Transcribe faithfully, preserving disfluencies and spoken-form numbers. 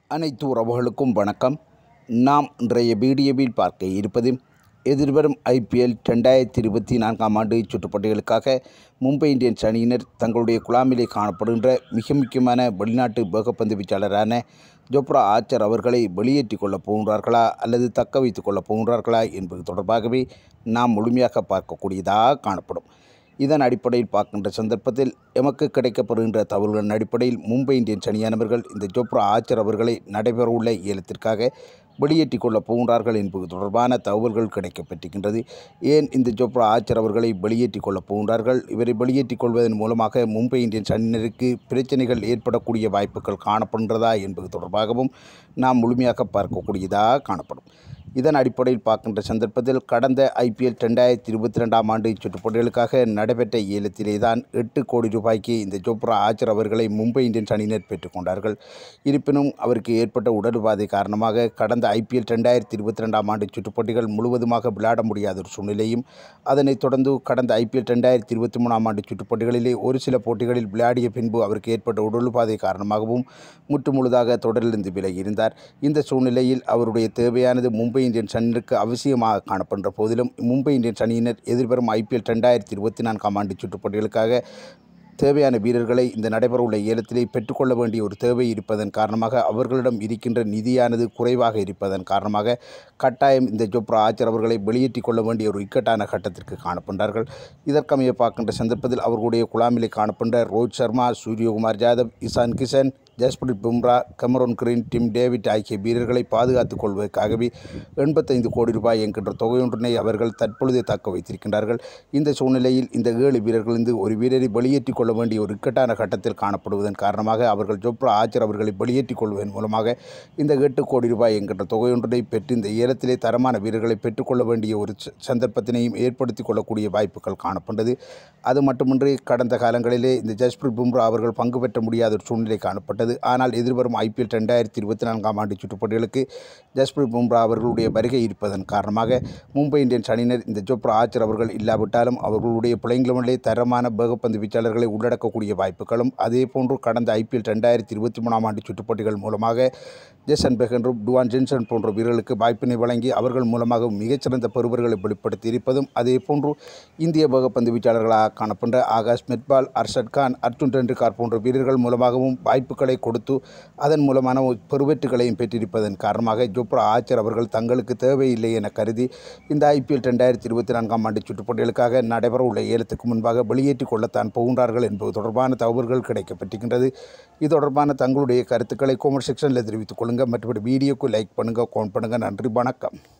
அனைத்து உறவுகளுக்கும் வணக்கம். நாம் இன்றைய வீடியோவில் பார்க்க இருப்பது எதிர்வரும் ஐபிஎல் ரெண்டாயிரத்தி இருபத்தி நான்காம் ஆண்டு சுற்றுப்போட்டிகளுக்காக மும்பை இந்தியன்ஸ் அணியினர் தங்களுடைய குழாமிலே காணப்படுகின்ற மிக முக்கியமான வெளிநாட்டு வேகப்பந்து வீச்சாளரான ஜோப்ரா ஆர்ச்சர் அவர்களை வெளியேற்றிக் கொள்ளப் போகின்றார்களா அல்லது தக்க வைத்துக் கொள்ளப் போகின்றார்களா என்பது தொடர்பாகவே நாம் முழுமையாக பார்க்கக்கூடியதாக காணப்படும். இதன் அடிப்படையில் பார்க்கின்ற சந்தர்ப்பத்தில் எமக்கு கிடைக்கப்படுகின்ற தகவல்களின் அடிப்படையில் மும்பை இந்தியன்ஸ் அணியானவர்கள் இந்த ஜோப்ரா ஆர்ச்சர் அவர்களை நடைபெறவுள்ள ஏலத்திற்காக வெளியேற்றிக் கொள்ளப் போகின்றார்கள் என்பது தொடர்பான தகவல்கள் கிடைக்கப்பட்டிருக்கின்றது. ஏன் இந்த ஜோப்ரா ஆர்ச்சர் அவர்களை வெளியேற்றிக் கொள்ளப் போகின்றார்கள்? இவரை வெளியேற்றிக் கொள்வதன் மூலமாக மும்பை இந்தியன்ஸ் அணியினருக்கு பிரச்சனைகள் ஏற்படக்கூடிய வாய்ப்புகள் காணப்படுகின்றதா என்பது தொடர்பாகவும் நாம் முழுமையாக பார்க்கக்கூடியதாக காணப்படும். இதன் அடிப்படையில் பார்க்கின்ற சந்தர்ப்பத்தில் கடந்த ஐபிஎல் ரெண்டாயிரத்தி இருபத்தி ரெண்டாம் ஆண்டு சுற்றுப்போட்டிகளுக்காக நடைபெற்ற ஏலத்திலே தான் எட்டு கோடி ரூபாய்க்கு இந்த ஜோப்ரா ஆர்ச்சர் அவர்களை மும்பை இந்தியன்ஸ் அணியினர் பெற்றுக்கொண்டார்கள். இருப்பினும் அவருக்கு ஏற்பட்ட உடல்பாதை காரணமாக கடந்த ஐபிஎல் ரெண்டாயிரத்தி இருபத்தி ரெண்டாம் ஆண்டு சுற்றுப்போட்டிகள் முழுவதுமாக விளையாட முடியாத ஒரு சூழ்நிலையும், அதனைத் தொடர்ந்து கடந்த ஐபிஎல் ரெண்டாயிரத்தி இருபத்தி மூணாம் ஆண்டு சுற்றுப்போட்டிகளிலே ஒரு சில போட்டிகளில் விளையாடிய பின்பு அவருக்கு ஏற்பட்ட உடல்பாதை காரணமாகவும் முற்று முழுதாக தொடரிலிருந்து விலகியிருந்தார். இந்த சூழ்நிலையில் அவருடைய தேவையானது மும்பை இந்தியன்ஸ் அணியினருக்கு அவசியமாக காணப்படுகின்ற போதிலும் மும்பை இந்தியன்ஸ் அணியினர் எதிர்வரும் ஐபிஎல் ரெண்டாயிரத்தி இருபத்தி நான்காம் ஆண்டு சுற்றுப்போட்டிகளுக்காக தேவையான வீரர்களை இந்த நடைபெறவுள்ள ஏலத்திலே பெற்றுக்கொள்ள வேண்டிய ஒரு தேவை இருப்பதன் காரணமாக அவர்களிடம் இருக்கின்ற நிதியானது குறைவாக இருப்பதன் காரணமாக கட்டாயம் இந்த ஜோப்ரா ஆர்ச்சர் அவர்களை வெளியேற்றிக் கொள்ள வேண்டிய ஒரு இக்கட்டான கட்டத்திற்கு காணப்படுகிறார்கள். இதற்கமைய பார்க்கின்ற சந்தர்ப்பத்தில் அவர்களுடைய குழாமிலே காணப்படுகின்ற Rohit Sharma, Suryakumar Yadav, Ishan Kishan, Jasprit Bumrah, Cameron Green, Tim David ஆகிய வீரர்களை பாதுகாத்துக் கொள்வதற்காகவே எண்பத்தைந்து கோடி ரூபாய் என்கின்ற தொகையொன்றினை அவர்கள் தற்பொழுதே தக்க வைத்திருக்கின்றார்கள். இந்த சூழ்நிலையில் இந்த ஏழு வீரர்களிருந்து ஒரு வீரரை வெளியேற்றிக் கொள்ள வேண்டிய ஒரு இக்கட்டான கட்டத்தில் காணப்படுவதன் காரணமாக அவர்கள் ஜோப்ரா ஆர்ச்சர் அவர்களை வெளியேற்றிக் கொள்வதன் மூலமாக இந்த எட்டு கோடி ரூபாய் என்கின்ற தொகையொன்றை பெற்று இந்த ஏலத்திலே தரமான வீரர்களை பெற்றுக்கொள்ள வேண்டிய ஒரு சந்தர்ப்பத்தினையும் ஏற்படுத்திக் கொள்ளக்கூடிய வாய்ப்புகள் காணப்பட்டது. அது மட்டுமின்றி கடந்த காலங்களிலே இந்த ஜஸ்பிரித் பும்ரா அவர்கள் பங்கு பெற்ற முடியாத ஒரு சூழ்நிலை காணப்பட்டது. ஆனால் எதிர்வரும் ஐபிஎல் ரெண்டாயிரத்தி இருபத்தி நான்காம் ஆண்டு சுற்றுப்போட்டிகளுக்கு ஜஸ்பிரித் பும்ரா அவர்களுடைய வருகை இருப்பதன் காரணமாக மும்பை இந்தியன்ஸ் அணியினர் இந்த ஜோப்ரா ஆர்ச்சர் அவர்கள் இல்லாவிட்டாலும் அவர்களுடைய பிள்ளைங்களிலே தரமான வேகப்பந்து வீச்சாளர்களை உள்ளடக்கக்கூடிய வாய்ப்புகளும், அதே போன்று கடந்த ஐபிஎல் ரெண்டாயிரத்தி இருபத்தி மூணாம் ஆண்டு சுற்றுப்போட்டிகள் மூலமாக ஜேசன் பெஹன்ரும் டுவான் ஜென்சன் போன்ற வீரர்களுக்கு வாய்ப்பினை வழங்கி அவர்கள் மூலமாக மிகச்சிறந்த பெறுவர்களை வெளிப்படுத்தி இருப்பதும், அதே போன்று இந்திய வேகப்பந்து வீச்சாளர்களாக காணப்படுகின்ற ஆகாஷ் மெட்பால், அர்ஷத் கான், அர்ஜுன் டெண்டுல்கர் போன்ற வீரர்கள் மூலமாகவும் வாய்ப்புகளை கொடுத்து அதன் மூலமான பெருவெற்றுகளையும் பெற்றிருப்பதன் காரணமாக ஜோப்ரா ஆர்ச்சர் அவர்கள் தங்களுக்கு தேவையில்லை என கருதி இந்த ஐபிஎல் ரெண்டாயிரத்தி இருபத்தி நான்காம் ஆண்டு சுற்றுப்போட்டிகளுக்காக நடைபெற உள்ள ஏலத்துக்கு முன்பாக வெளியேற்றிக் கொள்ளத்தான் போகின்றார்கள் என்பது தொடர்பான தகவல்கள் கிடைக்கப்பட்டிருக்கின்றது. இது தொடர்பான தங்களுடைய கருத்துக்களை கமெண்ட் செக்ஷனில் தெரிவித்துக் கொள்ளுங்கள். மற்றபடி வீடியோக்கு லைக் பண்ணுங்கள், கமெண்ட் பண்ணுங்கள். நன்றி, வணக்கம்.